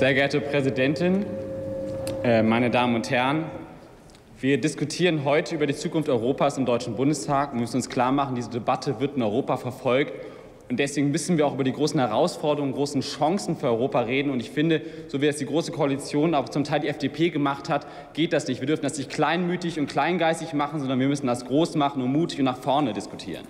Sehr geehrte Präsidentin, meine Damen und Herren! Wir diskutieren heute über die Zukunft Europas im Deutschen Bundestag. Wir müssen uns klar machen, diese Debatte wird in Europa verfolgt. Und deswegen müssen wir auch über die großen Herausforderungen, großen Chancen für Europa reden. Und ich finde, so wie es die Große Koalition, aber zum Teil die FDP gemacht hat, geht das nicht. Wir dürfen das nicht kleinmütig und kleingeistig machen, sondern wir müssen das groß machen und mutig und nach vorne diskutieren.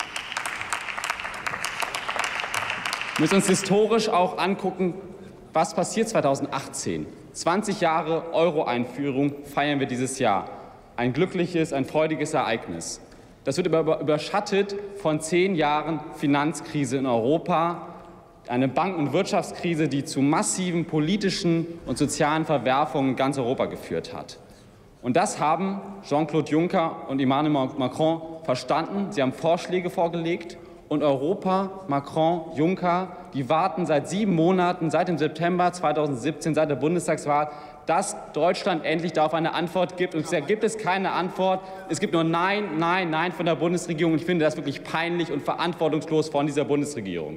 Wir müssen uns historisch auch angucken, was passiert 2018. 20 Jahre Euro-Einführung feiern wir dieses Jahr. Ein glückliches, ein freudiges Ereignis. Das wird überschattet von 10 Jahren Finanzkrise in Europa, eine Banken- und Wirtschaftskrise, die zu massiven politischen und sozialen Verwerfungen in ganz Europa geführt hat. Und das haben Jean-Claude Juncker und Emmanuel Macron verstanden. Sie haben Vorschläge vorgelegt. Und Europa, Macron, Juncker, die warten seit 7 Monaten, seit dem September 2017, seit der Bundestagswahl, dass Deutschland endlich darauf eine Antwort gibt. Und bisher gibt es keine Antwort. Es gibt nur Nein, Nein, Nein von der Bundesregierung. Ich finde das wirklich peinlich und verantwortungslos von dieser Bundesregierung.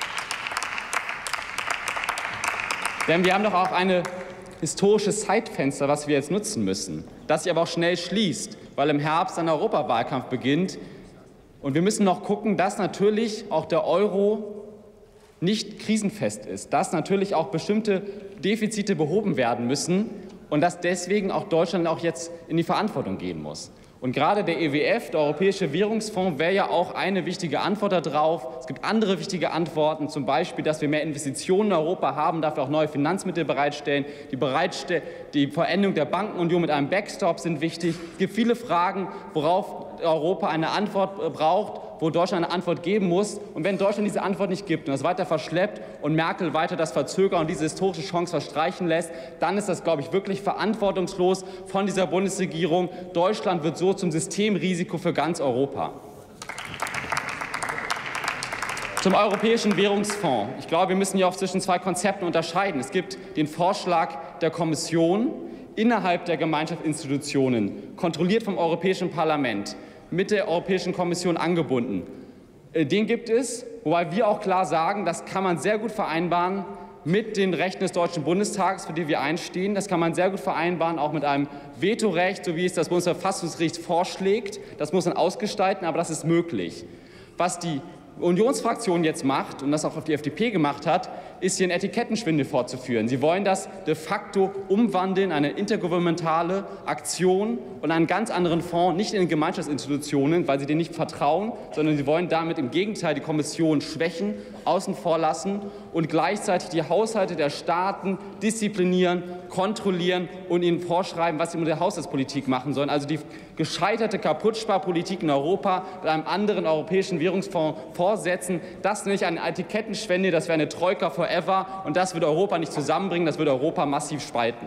Denn wir haben doch auch ein historisches Zeitfenster, was wir jetzt nutzen müssen, das sich aber auch schnell schließt, weil im Herbst ein Europawahlkampf beginnt. Und wir müssen noch gucken, dass natürlich auch der Euro nicht krisenfest ist, dass natürlich auch bestimmte Defizite behoben werden müssen und dass deswegen auch Deutschland auch jetzt in die Verantwortung gehen muss. Und gerade der EWF, der Europäische Währungsfonds, wäre ja auch eine wichtige Antwort darauf. Es gibt andere wichtige Antworten, zum Beispiel, dass wir mehr Investitionen in Europa haben, dafür auch neue Finanzmittel bereitstellen. Die Vollendung der Bankenunion mit einem Backstop sind wichtig. Es gibt viele Fragen, worauf Europa eine Antwort braucht, wo Deutschland eine Antwort geben muss. Und wenn Deutschland diese Antwort nicht gibt und das weiter verschleppt und Merkel weiter das verzögert und diese historische Chance verstreichen lässt, dann ist das, glaube ich, wirklich verantwortungslos von dieser Bundesregierung. Deutschland wird so zum Systemrisiko für ganz Europa. Zum Europäischen Währungsfonds. Ich glaube, wir müssen hier auch zwischen 2 Konzepten unterscheiden. Es gibt den Vorschlag der Kommission innerhalb der Gemeinschaftsinstitutionen, kontrolliert vom Europäischen Parlament, mit der Europäischen Kommission angebunden. Den gibt es, wobei wir auch klar sagen, das kann man sehr gut vereinbaren mit den Rechten des Deutschen Bundestages, für die wir einstehen. Das kann man sehr gut vereinbaren, auch mit einem Vetorecht, so wie es das Bundesverfassungsgericht vorschlägt. Das muss man ausgestalten, aber das ist möglich. Was die Unionsfraktion jetzt macht und das auch auf die FDP gemacht hat, ist hier einen Etikettenschwindel fortzuführen. Sie wollen das de facto umwandeln, eine intergouvernementale Aktion und einen ganz anderen Fonds, nicht in den Gemeinschaftsinstitutionen, weil sie denen nicht vertrauen, sondern sie wollen damit im Gegenteil die Kommission schwächen, außen vor lassen und gleichzeitig die Haushalte der Staaten disziplinieren, kontrollieren und ihnen vorschreiben, was sie mit der Haushaltspolitik machen sollen. Also die gescheiterte Kaputtsparpolitik in Europa mit einem anderen europäischen Währungsfonds vorsetzen. Das nenne ich eine Etikettenschwende, das wäre eine Troika forever und das würde Europa nicht zusammenbringen, das würde Europa massiv spalten.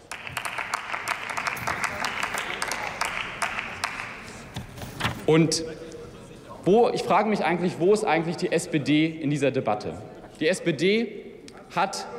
Und ich frage mich eigentlich, wo ist eigentlich die SPD in dieser Debatte? Die SPD hat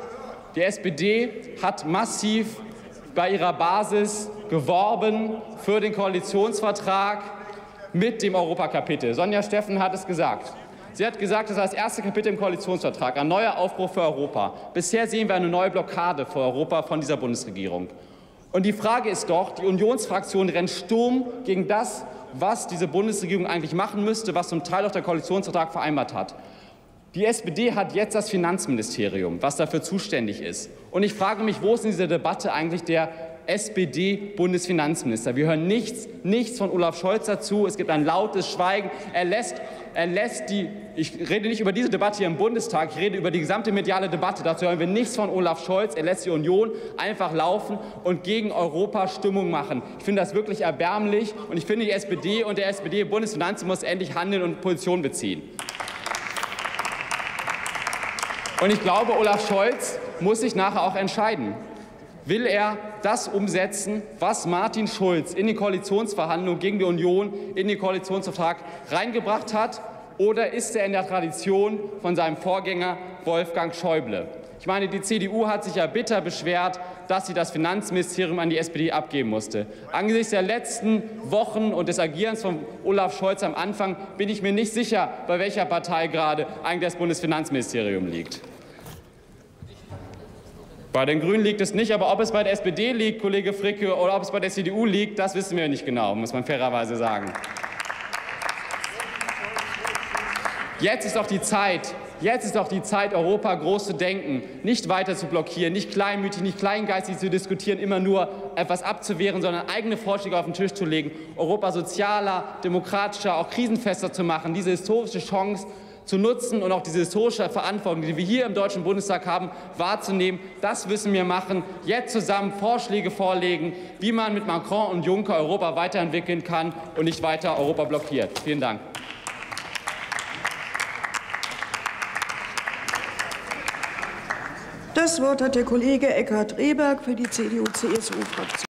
massiv bei ihrer Basis geworben für den Koalitionsvertrag mit dem Europakapitel. Sonja Steffen hat es gesagt. Sie hat gesagt, das ist das erste Kapitel im Koalitionsvertrag, ein neuer Aufbruch für Europa. Bisher sehen wir eine neue Blockade für Europa von dieser Bundesregierung. Und die Frage ist doch, die Unionsfraktion rennt Sturm gegen das, was diese Bundesregierung eigentlich machen müsste, was zum Teil auch der Koalitionsvertrag vereinbart hat. Die SPD hat jetzt das Finanzministerium, was dafür zuständig ist. Und ich frage mich, wo ist in dieser Debatte eigentlich der SPD-Bundesfinanzminister? Wir hören nichts von Olaf Scholz dazu. Es gibt ein lautes Schweigen. Ich rede nicht über diese Debatte hier im Bundestag, ich rede über die gesamte mediale Debatte. Dazu hören wir nichts von Olaf Scholz. Er lässt die Union einfach laufen und gegen Europa Stimmung machen. Ich finde das wirklich erbärmlich und ich finde, die SPD und der SPD-Bundesfinanzminister muss endlich handeln und Position beziehen. Und ich glaube, Olaf Scholz muss sich nachher auch entscheiden. Will er das umsetzen, was Martin Schulz in die Koalitionsverhandlungen gegen die Union in den Koalitionsvertrag reingebracht hat? Oder ist er in der Tradition von seinem Vorgänger Wolfgang Schäuble? Ich meine, die CDU hat sich ja bitter beschwert, dass sie das Finanzministerium an die SPD abgeben musste. Angesichts der letzten Wochen und des Agierens von Olaf Scholz am Anfang bin ich mir nicht sicher, bei welcher Partei gerade eigentlich das Bundesfinanzministerium liegt. Bei den Grünen liegt es nicht, aber ob es bei der SPD liegt, Kollege Fricke, oder ob es bei der CDU liegt, das wissen wir nicht genau, muss man fairerweise sagen. Jetzt ist doch die Zeit, Europa groß zu denken, nicht weiter zu blockieren, nicht kleinmütig, nicht kleingeistig zu diskutieren, immer nur etwas abzuwehren, sondern eigene Vorschläge auf den Tisch zu legen, Europa sozialer, demokratischer, auch krisenfester zu machen, diese historische Chance zu nutzen und auch diese historische Verantwortung, die wir hier im Deutschen Bundestag haben, wahrzunehmen. Das müssen wir machen. Jetzt zusammen Vorschläge vorlegen, wie man mit Macron und Juncker Europa weiterentwickeln kann und nicht weiter Europa blockiert. Vielen Dank. Das Wort hat der Kollege Eckhard Rehberg für die CDU-CSU-Fraktion.